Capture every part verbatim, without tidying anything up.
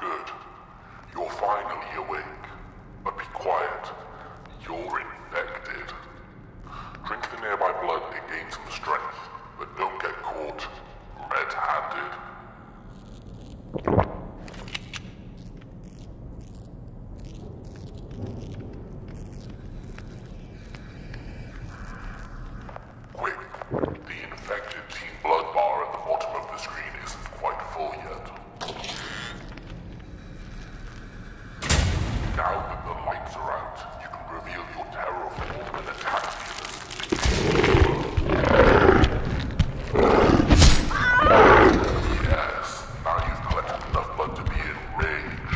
Good. You're finally awake. But be quiet. You're infected. Drink the nearby blood and gain some strength, but don't get caught red-handed. Quick, the infected team blood bar at the bottom of the screen isn't quite full yet. Now that the lights are out, you can reveal your terror form and attack killers. Yes, now you've collected enough blood to be enraged.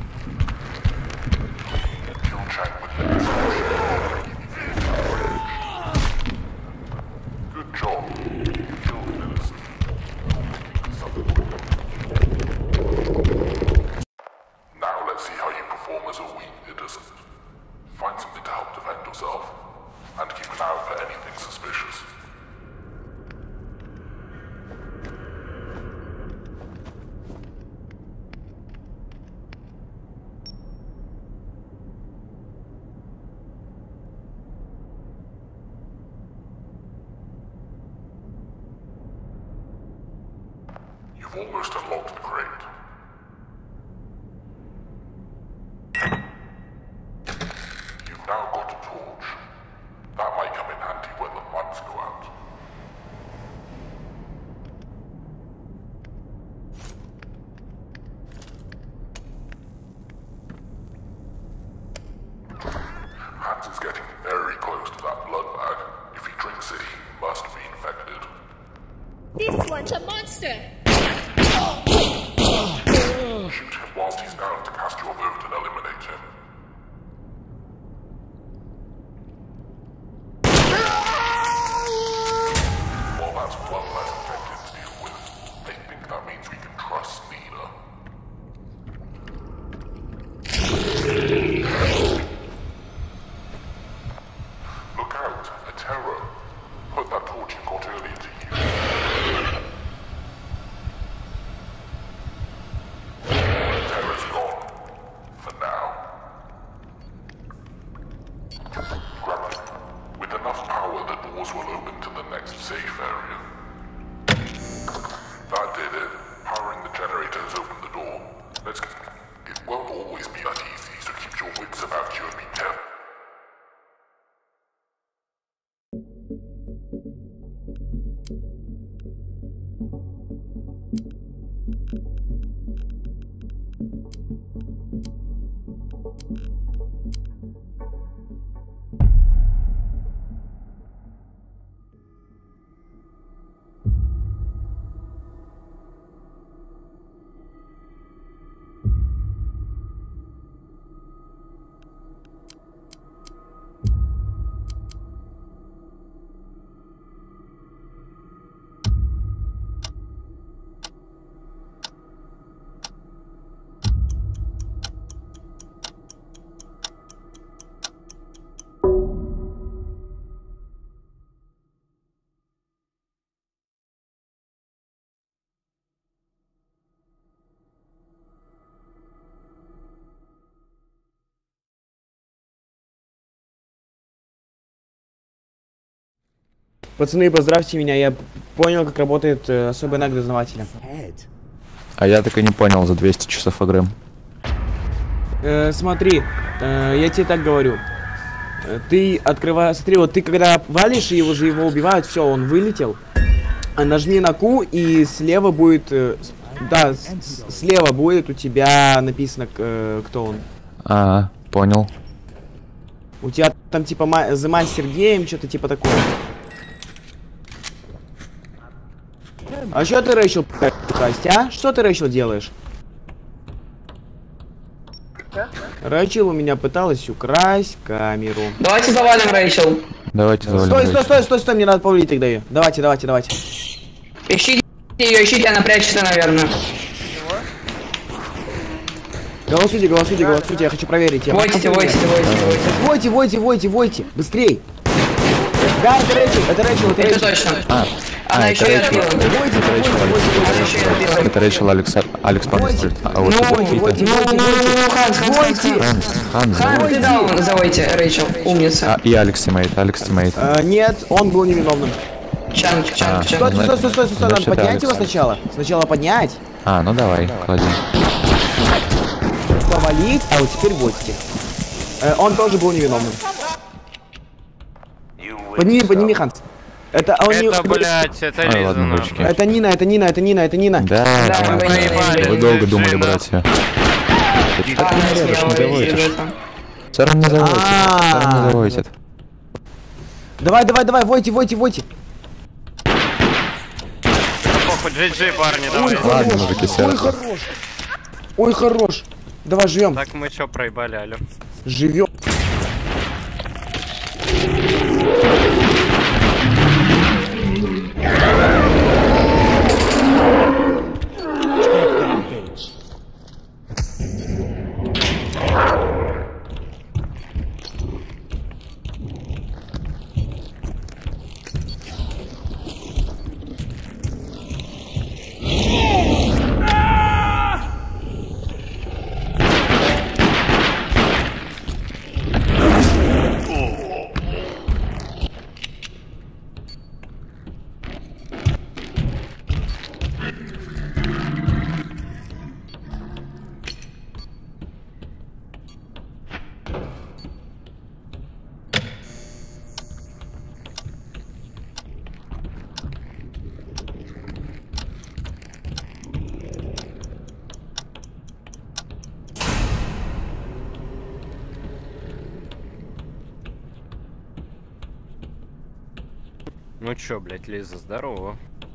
Kill Chang with the destruction of the enraged. Good job. You killed an innocent. Picking something. Now let's see how you perform as a weak innocent. Find something to help defend yourself, and keep an eye out for anything suspicious. You've almost unlocked the crate. You've now got a torch. That might come in handy when the lights go out. Hans is getting very close to that blood bag. If he drinks it, he must be infected. This one's a monster! Shoot him whilst he's down to cast your vote and eliminate him. Well, that's one less infected to deal with. I think that means we can trust Nina. Look out, a terror. Put that torch you got earlier to use. Terror's gone. For now. Grab it. With enough power, the doors will open to the next safe area. That did it. Powering the generator has opened the door. Let's get... It won't always be that easy, so keep your wits about you and be careful. Пацаны, поздравьте меня, я понял, как работает э, особый навык дознавателя. А я так и не понял за двести часов игры. Э, смотри, э, я тебе так говорю. Э, ты открываешь, смотри, вот ты когда валишь и его за его убивают, все, он вылетел. А нажми на Q и слева будет, э, да, с, слева будет у тебя написано, э, кто он. А, понял. У тебя там типа The Master Game, что-то типа такое. А что ты, Рэйчел, красть, а? Что ты, Рэйчел, делаешь? Рэйчел у меня пыталась украсть камеру. Давайте завалим Рэйчел. Давайте завалим Стой, Рэйчел. стой, стой, стой, стой, мне надо повалить тогда ее. Давайте, давайте, давайте. Ищите ее, ищите, она прячется, наверное. Голосуйте, голосуйте, голосуйте, я хочу проверить. Я Войтите, войтите, войтите, войтите. Войте, войте, войте, войте, быстрей. Да, это Рэйчел, это Рэйчел, это Это Рэйчел. точно. А, Она а, еще это и Рэйчел. отбила. Войти, Это Рэйчел, войти, войти, Она войти. еще и отбила. Это Рэйчел, Алекс, Алекс Панстер. А вот Ну, это Войти, войти, Пита. войти, войти. Ханс, Ханс, Ханс, Ханс. Ханс, Ханс, Ханс, зовут. ты даун, завойте, Рэйчел, умница. А, и Алекс тиммейт, Алекс тиммейт. А, нет, он был невиновным. Чанг, А. чанг, Стой, чанг. стой, стой, стой, стой, стой, надо Значит, это поднять Алекс. его сначала. Сначала поднять, А, ну давай, клади. повалить, а вот теперь водите. Э, он тоже был невиновным. Подними, подними, Ханс. Это, а он не- Это, блядь, это Ой, Лиза, ладно, нахуй. ручки. Это Нина, это Нина, это Нина, это Нина. Да, Да, да, мы да. понимали. Вы долго Жена. думали, братья. Ты что А, так она не режешь, не смелая, заводишь? ребята. Все равно не заводит. Все равно А. не заводит. Давай, давай, давай, войти, войти, войти. Похуй, джи джи, парни, давай. Ладно, мужики, все Ой, равно. хорош. Ой, хорош. Давай, живем. Так мы чё проебали, алё? Живем. Ну чё, блядь, Лиза, здорово.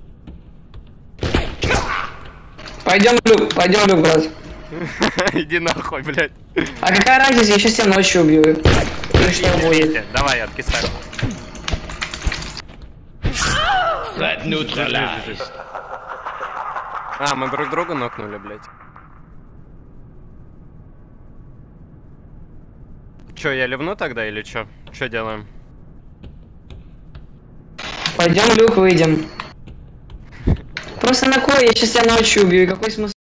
Пойдем, Люк, пойдем, Люк, брат. Иди нахуй, блядь. А какая разница, я сейчас тебя ночью убью. И что будет? Витя, давай, откисай. А, мы друг друга нокнули, блядь. Чё, я ливну тогда или чё? Чё делаем? Пойдем, Люк, выйдем. Просто на кой? Я сейчас тебя ночью убью. И какой смысл?